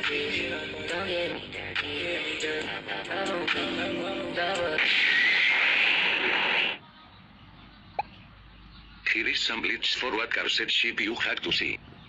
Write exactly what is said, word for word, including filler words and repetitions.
Here is some bleach for what car said ship you have to see.